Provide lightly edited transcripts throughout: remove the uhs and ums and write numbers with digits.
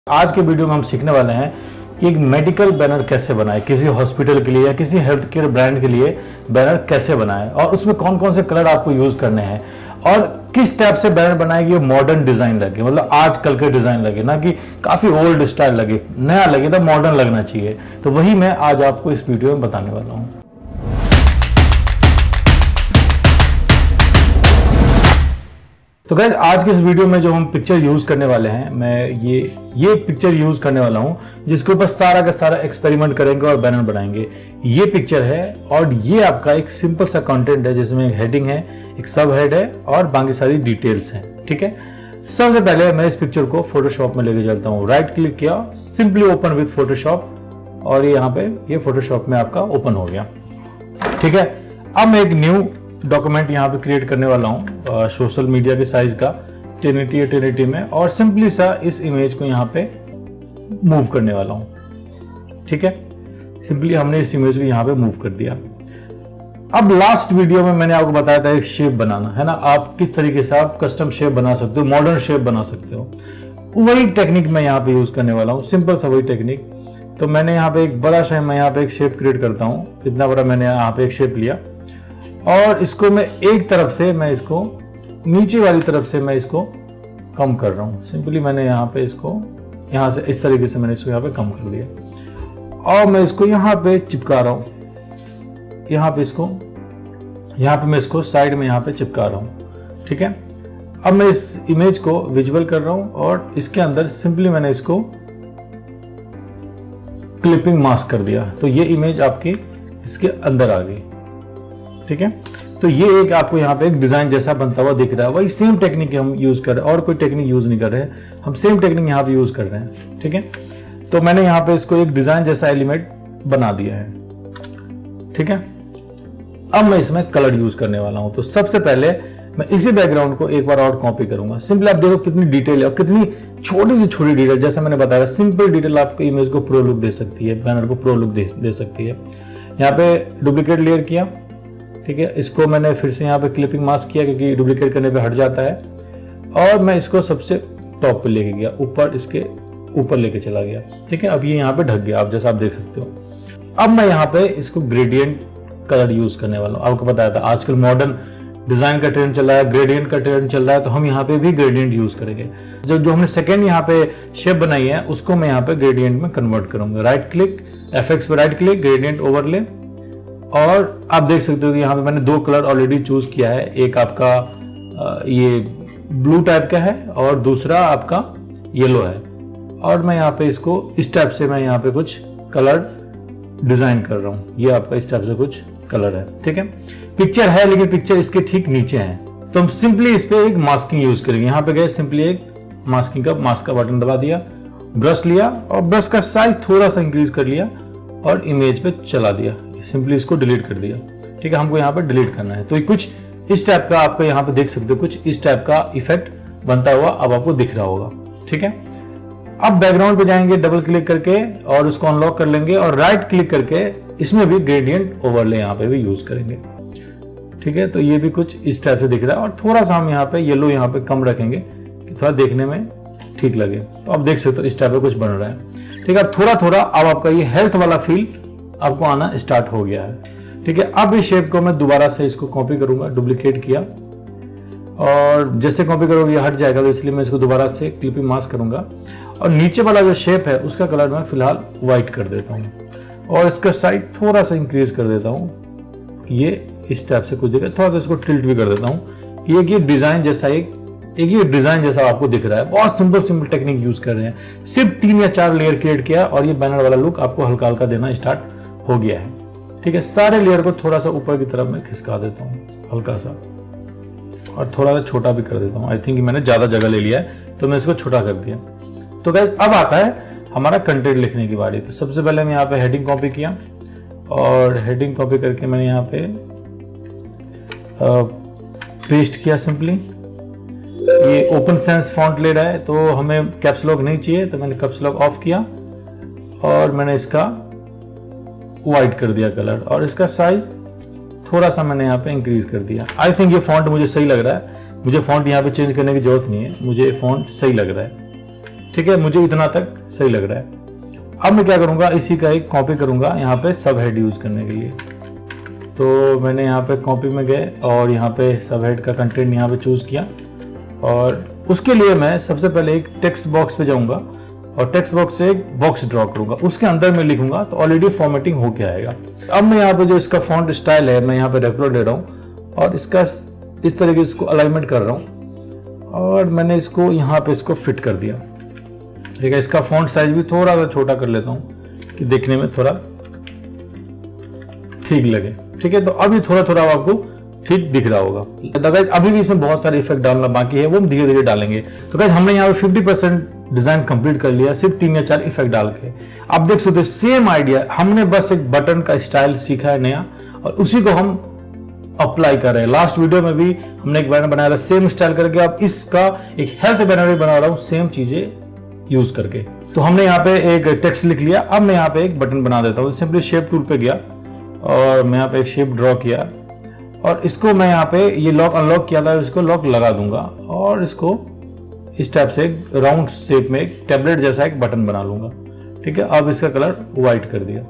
आज के वीडियो में हम सीखने वाले हैं कि एक मेडिकल बैनर कैसे बनाए, किसी हॉस्पिटल के लिए या किसी हेल्थ केयर ब्रांड के लिए बैनर कैसे बनाए और उसमें कौन कौन से कलर आपको यूज करने हैं और किस टाइप से बैनर बनाए कि मॉडर्न डिजाइन लगे, मतलब आजकल के डिजाइन लगे, ना कि काफी ओल्ड स्टाइल लगे, नया लगे तो मॉडर्न लगना चाहिए। तो वही मैं आज आपको इस वीडियो में बताने वाला हूँ। तो गाइस आज के इस वीडियो में जो हम पिक्चर यूज करने वाले हैं, मैं ये पिक्चर यूज करने वाला हूं जिसके ऊपर सारा का सारा एक्सपेरिमेंट करेंगे और बैनर बनाएंगे। ये पिक्चर है और ये आपका एक सिंपल सा कंटेंट है जिसमें एक हेडिंग है, एक सब हेड है और बाकी सारी डिटेल्स हैं। ठीक है, सबसे पहले मैं इस पिक्चर को फोटोशॉप में लेके चलता हूँ। राइट क्लिक किया, सिंपली ओपन विद फोटोशॉप और ये यहाँ पे ये फोटोशॉप में आपका ओपन हो गया। ठीक है, अब मैं एक न्यू डॉक्यूमेंट यहाँ पे क्रिएट करने वाला हूँ सोशल मीडिया के साइज का 1080 या 1080 में, और सिंपली सा इस इमेज को यहाँ पे मूव करने वाला हूँ। ठीक है, सिंपली हमने इस इमेज को यहाँ पे मूव कर दिया। अब लास्ट वीडियो में मैंने आपको बताया था एक शेप बनाना है ना, आप किस तरीके से आप कस्टम शेप बना सकते हो, मॉडर्न शेप बना सकते हो। वही टेक्निक मैं यहाँ पे यूज करने वाला हूँ, सिंपल सा वही टेक्निक। तो मैंने यहाँ पे एक बड़ा सा मैं यहाँ पे एक शेप क्रिएट करता हूँ, इतना बड़ा मैंने यहाँ पे एक शेप लिया और इसको मैं एक तरफ से मैं इसको नीचे वाली तरफ से मैं इसको कम कर रहा हूँ। सिंपली मैंने यहाँ पे इसको यहाँ से इस तरीके से मैंने इसको यहाँ पे कम कर दिया और मैं इसको यहाँ पे चिपका रहा हूँ। यहाँ पे मैं इसको साइड में यहाँ पे चिपका रहा हूँ। ठीक है, अब मैं इस इमेज को विजुअल कर रहा हूँ और इसके अंदर सिंपली मैंने इसको क्लिपिंग मास्क कर दिया, तो ये इमेज आपकी इसके अंदर आ गई। ठीक है, तो ये एक आपको यहाँ पे एक डिजाइन जैसा बनता हुआ दिख रहा है। वही सेम टेक्निक हम यूज कर रहे हैं और कोई टेक्निक यूज नहीं कर रहे हैं, हम सेम टेक्निक यहाँ पे यूज कर रहे हैं। ठीक है, तो मैंने यहाँ पे इसको एक डिजाइन जैसा एलिमेंट बना दिया है। ठीक है, अब मैं इसमें कलर यूज करने वाला हूँ। तो सबसे पहले मैं इसी बैकग्राउंड को एक बार और कॉपी करूंगा। सिंपली आप देखो कितनी डिटेल है और कितनी छोटी से छोटी डिटेल, जैसा मैंने बताया सिंपल डिटेल आपको इमेज को प्रो लुक दे सकती है, बैनर को प्रो लुक दे सकती है। यहाँ पे डुप्लीकेट लेयर किया। ठीक है, इसको मैंने फिर से यहाँ पे क्लिपिंग मास्क किया क्योंकि डुप्लीकेट करने पे हट जाता है, और मैं इसको सबसे टॉप पे लेके गया, ऊपर इसके ऊपर लेके चला गया। ठीक है, अब ये यहाँ पे ढक गया, आप जैसा आप देख सकते हो। अब मैं यहाँ पे इसको ग्रेडियंट कलर यूज करने वाला हूँ। आपको बताया था आजकल मॉडर्न डिजाइन का ट्रेंड चल रहा है, ग्रेडियंट का ट्रेंड चल रहा है, तो हम यहाँ पे भी ग्रेडियंट यूज करेंगे। जो हमने सेकेंड यहाँ पे शेप बनाई है उसको मैं यहाँ पे ग्रेडियंट में कन्वर्ट करूंगा। राइट क्लिक, FX पे राइट क्लिक, ग्रेडियंट ओवरले, और आप देख सकते हो कि यहाँ पे मैंने दो कलर ऑलरेडी चूज किया है। एक आपका ये ब्लू टाइप का है और दूसरा आपका येलो है, और मैं यहाँ पे इसको इस टाइप से मैं यहाँ पे कुछ कलर डिजाइन कर रहा हूँ। ये आपका इस टाइप से कुछ कलर है। ठीक है, पिक्चर है लेकिन पिक्चर इसके ठीक नीचे है, तो हम सिंपली इस पे एक मास्किंग यूज करेंगे। यहाँ पे गए, सिंपली एक मास्क का बटन दबा दिया, ब्रश लिया और ब्रश का साइज थोड़ा सा इंक्रीज कर लिया और इमेज पे चला दिया। सिंपली इसको डिलीट कर दिया। ठीक है, हमको यहाँ पे डिलीट करना है, तो कुछ इस टाइप का आपको यहाँ पे देख सकते हो, कुछ इस टाइप का इफेक्ट बनता हुआ अब आपको दिख रहा होगा। ठीक है, अब बैकग्राउंड पे जाएंगे डबल क्लिक करके और उसको अनलॉक कर लेंगे और राइट क्लिक करके इसमें भी ग्रेडियंट ओवरले यहाँ पे भी यूज करेंगे। ठीक है, तो ये भी कुछ इस टाइप से दिख रहा है और थोड़ा सा हम यहाँ पे येलो यहाँ पे कम रखेंगे कि थोड़ा देखने में ठीक लगे। तो आप देख सकते हो इस टाइप का कुछ बन रहा है। ठीक है, थोड़ा थोड़ा अब आपका ये हेल्थ वाला फील आपको आना स्टार्ट हो गया है। ठीक है, अब इस शेप को मैं दोबारा से इसको कॉपी करूंगा, डुप्लीकेट किया और जैसे कॉपी करोगे ये हट जाएगा, तो इसलिए मैं इसको दोबारा से क्लिपिंग मास्क करूंगा और नीचे वाला जो शेप है उसका कलर मैं फिलहाल व्हाइट कर देता हूँ और इसका साइज थोड़ा सा इंक्रीज कर देता हूँ। ये इस टाइप से कुछ दिखा, थोड़ा सा इसको टिल्ट भी कर देता हूँ। ये डिजाइन जैसा एक ये डिजाइन जैसा आपको दिख रहा है। बहुत सिंपल टेक्निक यूज कर रहे हैं, सिर्फ 3 या 4 लेयर क्रिएट किया और ये बैनर वाला लुक आपको हल्का हल्का देना स्टार्ट हो गया है। ठीक है, सारे लेयर को थोड़ा सा ऊपर की तरफ मैं खिसका देता हूँ हल्का सा और थोड़ा सा छोटा भी कर देता हूँ। आई थिंक मैंने ज्यादा जगह ले लिया है तो मैं इसको छोटा कर दिया। तो गाइस अब आता है हमारा कंटेंट लिखने की बारी। तो सबसे पहले मैं यहाँ पे हेडिंग कॉपी किया और हेडिंग कॉपी करके मैंने यहाँ पे पेस्ट किया। सिंपली ये ओपन सेंस फॉन्ट ले रहा है तो हमें कैप्स लॉक नहीं चाहिए, तो मैंने कैप्स लॉक ऑफ किया और मैंने इसका व्हाइट कर दिया कलर और इसका साइज थोड़ा सा मैंने यहाँ पे इंक्रीज कर दिया। आई थिंक ये फॉन्ट मुझे सही लग रहा है, मुझे फॉन्ट यहाँ पे चेंज करने की जरूरत नहीं है, मुझे फॉन्ट सही लग रहा है। ठीक है, मुझे इतना तक सही लग रहा है। अब मैं क्या करूंगा, इसी का एक कॉपी करूंगा यहाँ पे सब हेड यूज करने के लिए। तो मैंने यहाँ पे कॉपी में गए और यहाँ पे सब हेड का कंटेंट यहाँ पे चूज किया, और उसके लिए मैं सबसे पहले एक टेक्स्ट बॉक्स पे जाऊंगा और टेक्स्ट बॉक्स से एक बॉक्स ड्रॉ करूंगा, उसके अंदर में लिखूंगा तो ऑलरेडी फॉर्मेटिंग होके आएगा। अब मैं यहाँ पे जो इसका फॉन्ट स्टाइल है मैं यहाँ पे रेगुलर ले रहा हूँ और इसका इस तरीके से इसको अलाइनमेंट कर रहा हूँ और मैंने इसको यहाँ पे इसको फिट कर दिया। ठीक है, इसका फॉन्ट साइज भी थोड़ा सा छोटा कर लेता हूँ कि देखने में थोड़ा ठीक लगे। ठीक है, तो अभी थोड़ा थोड़ा आपको ठीक दिख रहा होगा। तो गाइस अभी भी इसमें बहुत सारे इफेक्ट डालना बाकी है, वो हम धीरे धीरे डालेंगे। तो गाइस हमने यहाँ पे 50% डिजाइन कंप्लीट कर लिया सिर्फ 3 या 4 इफेक्ट डाल के। आप देख सकते हो सेम आइडिया, हमने बस एक बटन का स्टाइल सीखा है नया और उसी को हम अप्लाई कर रहे हैं। लास्ट वीडियो में भी हमने एक बैनर बनाया था सेम स्टाइल करके, अब इसका एक हेल्थ बैनर भी बना रहा हूँ सेम चीजें यूज करके। तो हमने यहाँ पे एक टेक्स्ट लिख लिया, अब मैं यहाँ पे एक बटन बना देता हूँ। सिंपली शेप टूल पे गया और मैं यहाँ पे एक शेप ड्रॉ किया और इसको मैं यहाँ पे ये लॉक अनलॉक किया था, इसको लॉक लगा दूंगा और इसको इस टाइप से राउंड शेप में एक टैबलेट जैसा एक बटन बना लूंगा। ठीक है, अब इसका कलर व्हाइट कर दिया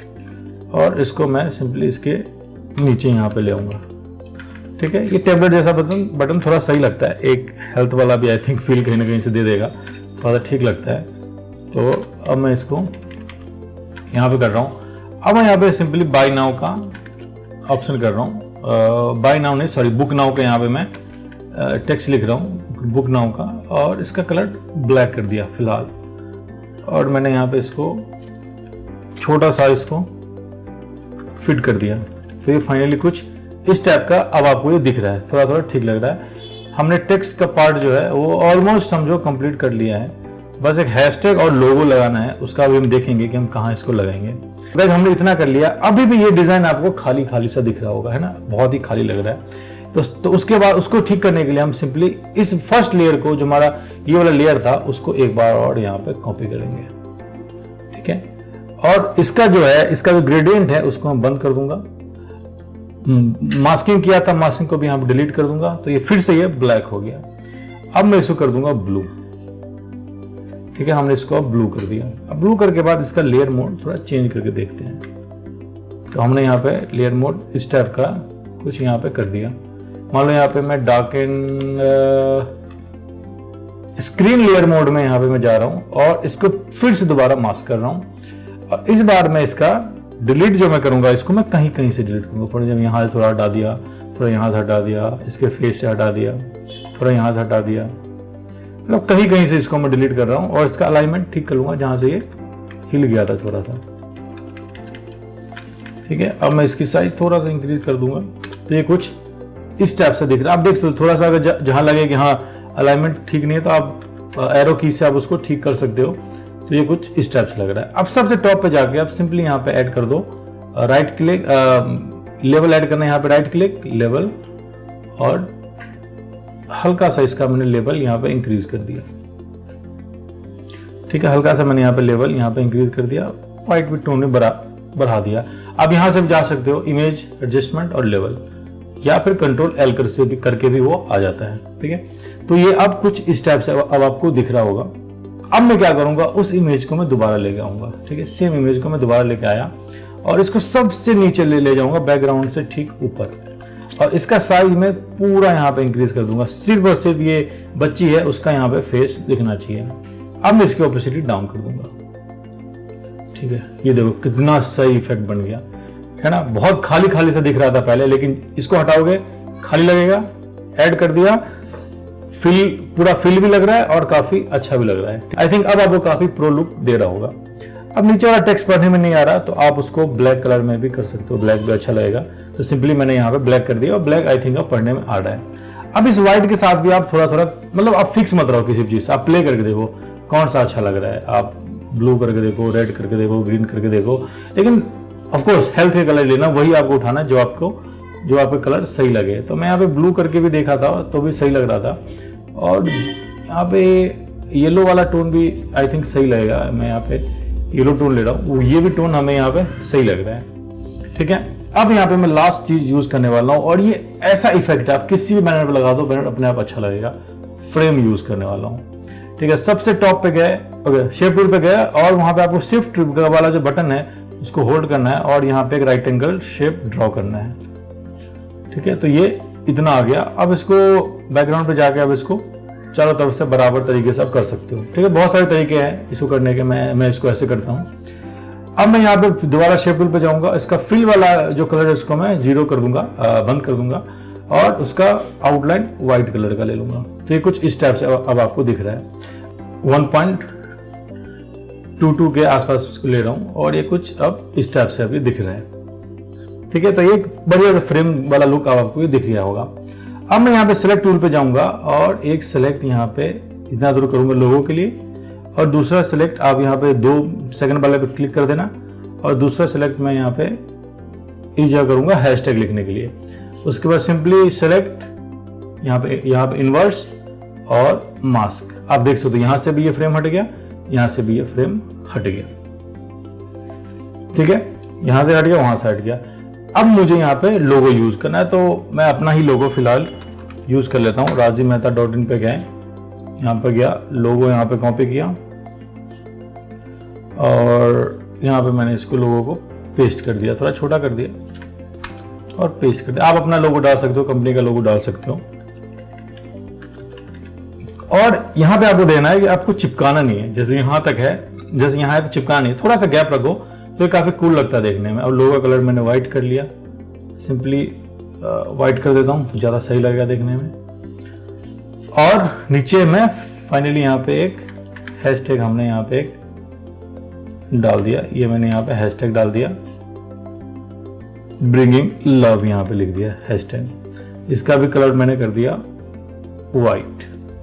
और इसको मैं सिंपली इसके नीचे यहाँ पे ले आऊंगा। ठीक है, ये टैबलेट जैसा बटन थोड़ा सही लगता है, एक हेल्थ वाला भी आई थिंक फील कहीं ना कहीं से दे देगा, थोड़ा ठीक लगता है। तो अब मैं इसको यहाँ पे कर रहा हूँ। अब मैं यहाँ पे सिंपली बाय नाउ का ऑप्शन कर रहा हूँ, बाय नाउ नहीं सॉरी बुक नाउ का यहाँ पे मैं टेक्स्ट लिख रहा हूँ बुक नाउ का और इसका कलर ब्लैक कर दिया फिलहाल। और मैंने यहाँ पे इसको छोटा सा इसको फिट कर दिया। तो ये फाइनली कुछ इस टाइप का अब आपको ये दिख रहा है, थोड़ा थोड़ा ठीक लग रहा है। हमने टेक्स्ट का पार्ट जो है वो ऑलमोस्ट समझो कंप्लीट कर लिया है, बस एक हैशटैग और लोगो लगाना है, उसका भी हम देखेंगे कि हम कहाँ इसको लगाएंगे। गाइस हमने इतना कर लिया, अभी भी ये डिजाइन आपको खाली खाली सा दिख रहा होगा, है ना, बहुत ही खाली लग रहा है। तो उसके बाद उसको ठीक करने के लिए हम सिंपली इस फर्स्ट लेयर को जो हमारा ये वाला लेयर था उसको एक बार और यहाँ पे कॉपी करेंगे। ठीक है, और इसका जो है इसका जो ग्रेडियंट है उसको हम बंद कर दूंगा। मास्किंग किया था, मास्किंग को भी यहाँ पे डिलीट कर दूंगा, तो ये फिर से ये ब्लैक हो गया। अब मैं इसको कर दूंगा ब्लू। ठीक है, हमने इसको अब ब्लू कर दिया। अब ब्लू करके बाद इसका लेयर मोड थोड़ा चेंज करके देखते हैं। तो हमने यहाँ पे लेयर मोड इस टाइप का कुछ यहाँ पे कर दिया। मान लो यहाँ पे मैं dark and screen layer mode में यहाँ पे मैं जा रहा हूँ और इसको फिर से दोबारा मास्क कर रहा हूँ। और इस बार मैं इसका डिलीट जो मैं करूंगा इसको मैं कहीं कहीं से डिलीट करूंगा। थोड़ा जब यहाँ से थोड़ा हटा दिया, थोड़ा यहाँ से हटा दिया, इसके फेस से हटा दिया, थोड़ा यहाँ से हटा दिया, मतलब कहीं कहीं से इसको मैं डिलीट कर रहा हूँ और इसका अलाइनमेंट ठीक कर लूंगा जहां से ये हिल गया था थोड़ा सा। ठीक है, अब मैं इसकी साइज थोड़ा सा इंक्रीज कर दूंगा तो ये कुछ इस टाइप से दिख रहा है। आप देख सकते हो थोड़ा सा अगर जहां लगे कि हाँ अलाइनमेंट ठीक नहीं है तो आप एरो की से आप उसको ठीक कर सकते हो। तो ये कुछ इस टाइप से लग रहा है। अब सबसे टॉप पे जाके आप सिंपली यहाँ पे ऐड कर दो, राइट क्लिक, लेवल ऐड करना है, यहाँ पे राइट क्लिक लेवल और हल्का सा इसका मैंने लेवल यहाँ पे इंक्रीज कर दिया। ठीक है, हल्का सा मैंने यहाँ पे लेवल यहाँ पे इंक्रीज कर दिया, व्हाइट भी टोन में बढ़ा दिया। अब यहाँ से जा सकते हो इमेज एडजस्टमेंट और लेवल, या फिर कंट्रोल एल करके भी वो आ जाता है। ठीक है, तो ये अब कुछ इस टाइप से अब आपको दिख रहा होगा। अब मैं क्या करूंगा, उस इमेज को मैं दोबारा लेके आऊंगा। ठीक है, सेम इमेज को मैं दोबारा लेके आया और इसको सबसे नीचे ले जाऊंगा बैकग्राउंड से ठीक ऊपर, और इसका साइज में पूरा यहाँ पे इंक्रीज कर दूंगा। सिर्फ और सिर्फ ये बच्ची है उसका यहाँ पे फेस दिखना चाहिए। अब मैं इसकी ओपेसिटी डाउन कर दूंगा। ठीक है, ये देखो कितना सही इफेक्ट बन गया है ना। बहुत खाली खाली सा दिख रहा था पहले, लेकिन इसको हटाओगे खाली लगेगा। ऐड कर दिया, पूरा फिल भी लग रहा है और काफी अच्छा भी लग रहा है। आई थिंक अब आपको काफी प्रो लुक दे रहा होगा। अब नीचे वाला टेक्स्ट पढ़ने में नहीं आ रहा तो आप उसको ब्लैक कलर में भी कर सकते हो, ब्लैक भी अच्छा लगेगा। तो सिंपली मैंने यहाँ पे ब्लैक कर दिया और ब्लैक आई थिंक अब पढ़ने में आ रहा है। अब इस व्हाइट के साथ भी आप थोड़ा थोड़ा मतलब आप फिक्स मत रहो किसी चीज, आप प्ले करके देखो कौन सा अच्छा लग रहा है। आप ब्लू करके देखो, रेड करके देखो, ग्रीन करके देखो, लेकिन ऑफकोर्स हेल्थ के कलर लेना, वही आपको उठाना जो आपको कलर सही लगे। तो मैं यहाँ पे ब्लू करके भी देखा था तो भी सही लग रहा था, और यहाँ पे येलो वाला टोन भी आई थिंक सही लगेगा। मैं यहाँ पे येलो टोन ले रहा हूँ, ये भी टोन हमें यहाँ पे सही लग रहा है। ठीक है, अब यहाँ पे मैं लास्ट चीज यूज करने वाला हूँ, और ये ऐसा इफेक्ट है आप किसी भी बैनर पे लगा दो, बैनर अपने आप अच्छा लगेगा। फ्रेम यूज करने वाला हूँ। ठीक है, सबसे टॉप पे गए, ओके, शेप टूल पे गए और वहां पे आपको शिफ्ट वाला जो बटन है उसको होल्ड करना है और यहाँ पे एक राइट एंगल शेप ड्रॉ करना है। ठीक है, तो ये इतना आ गया। अब इसको बैकग्राउंड पे जाके अब इसको चारों तरफ से बराबर तरीके से आप कर सकते हो। ठीक है, बहुत सारे तरीके हैं इसको करने के, मैं इसको ऐसे करता हूँ। अब मैं यहाँ पे दोबारा शेप टूल पे जाऊंगा, इसका फिल वाला जो कलर है उसको मैं 0 कर दूंगा, बंद कर दूंगा और उसका आउटलाइन व्हाइट कलर का ले लूंगा। तो ये कुछ इस टाइप से अब आपको दिख रहा है। 1.22 के आसपास इसको ले रहा हूँ और ये कुछ अब इस टाइप से अभी दिख रहा है। ठीक है, तो ये बढ़िया सा फ्रेम वाला लुक आपको ये दिख गया होगा। अब मैं यहाँ पे सिलेक्ट टूल पे जाऊंगा और एक सिलेक्ट यहाँ पे इतना दूर करूंगा लोगों के लिए और दूसरा सिलेक्ट आप यहाँ पे 2 सेकंड वाले पे क्लिक कर देना और दूसरा सिलेक्ट मैं यहाँ पे इस जगह करूंगा हैशटैग लिखने के लिए। उसके बाद सिंपली सिलेक्ट यहाँ पे इनवर्स और मास्क। आप देख सकते हो यहाँ से भी ये फ्रेम हट गया, यहाँ से भी ये फ्रेम हट गया। ठीक है, यहाँ से हट गया, वहां से हट गया। अब मुझे यहाँ पे लोगो यूज करना है तो मैं अपना ही लोगो फिलहाल यूज कर लेता हूँ। rajivmehta.in पे गए, यहाँ पे गया, लोगो यहाँ पे कॉपी किया और यहाँ पे मैंने इसको लोगो को पेस्ट कर दिया, थोड़ा छोटा कर दिया और पेस्ट कर दिया। आप अपना लोगो डाल सकते हो, कंपनी का लोगो डाल सकते हो। और यहाँ पे आपको देना है कि आपको चिपकाना नहीं है, जैसे यहाँ तक है, जैसे यहाँ है तो चिपकाना नहीं है, थोड़ा सा गैप रखो तो ये काफी कूल लगता है देखने में। अब लोगो का कलर मैंने व्हाइट कर लिया, सिंपली व्हाइट कर देता हूँ तो ज्यादा सही लगेगा देखने में। और नीचे मैं फाइनली यहाँ पे एक हैशटैग हमने यहाँ पे एक डाल दिया, ये मैंने यहाँ पे हैशटैग डाल दिया, ब्रिंगिंग लव यहाँ पे लिख दिया हैशटैग। इसका भी कलर मैंने कर दिया व्हाइट।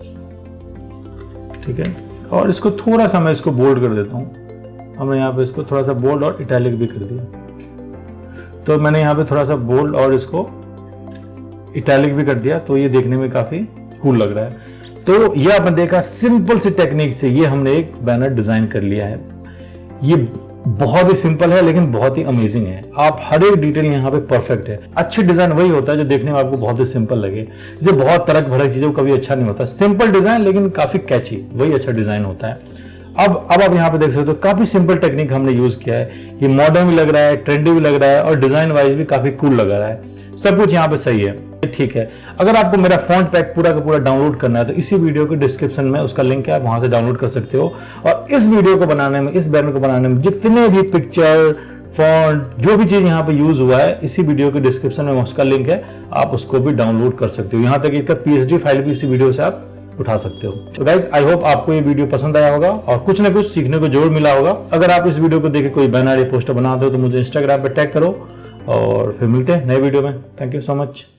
ठीक है, और इसको थोड़ा सा मैं इसको बोल्ड कर देता हूँ। हमने यहाँ पे इसको थोड़ा सा बोल्ड और इटैलिक भी कर दिया, तो मैंने यहाँ पे थोड़ा सा बोल्ड और इसको इटैलिक भी कर दिया, तो ये देखने में काफी कूल लग रहा है। तो ये आपने देखा सिंपल सी टेक्निक से ये हमने एक बैनर डिजाइन कर लिया है। ये बहुत ही सिंपल है लेकिन बहुत ही अमेजिंग है। आप हर एक डिटेल यहाँ पे परफेक्ट है। अच्छी डिजाइन वही होता है जो देखने में आपको बहुत ही सिंपल लगे, जैसे बहुत तरक भरक चीजों कभी अच्छा नहीं होता। सिंपल डिजाइन लेकिन काफी कैची, वही अच्छा डिजाइन होता है। अब आप यहाँ पे देख सकते हो काफी सिंपल टेक्निक हमने यूज किया है। ये मॉडर्न भी लग रहा है, ट्रेंडी भी लग रहा है और डिजाइन वाइज भी काफी कूल लग रहा है। सब कुछ यहाँ पे सही है, ठीक है। अगर आपको मेरा फॉन्ट पैक पूरा का पूरा डाउनलोड करना है तो इसी वीडियो के डिस्क्रिप्शन में उसका लिंक है, आप वहां से डाउनलोड कर सकते हो। और इस वीडियो को बनाने में, इस बैनर को बनाने में जितने भी पिक्चर, फॉन्ट, जो भी चीज यहाँ पे यूज हुआ है, इसी वीडियो के डिस्क्रिप्शन में उसका लिंक है, आप उसको भी डाउनलोड कर सकते हो। यहाँ तक इसका PSD फाइल भी इसी वीडियो से आप उठा सकते हो। तो गाइज आई होप आपको ये वीडियो पसंद आया होगा और कुछ ना कुछ सीखने को जरूर मिला होगा। अगर आप इस वीडियो को देख के कोई बैनर या पोस्टर बनाते हो तो मुझे इंस्टाग्राम पे टैग करो और फिर मिलते हैं नए वीडियो में। Thank you so much.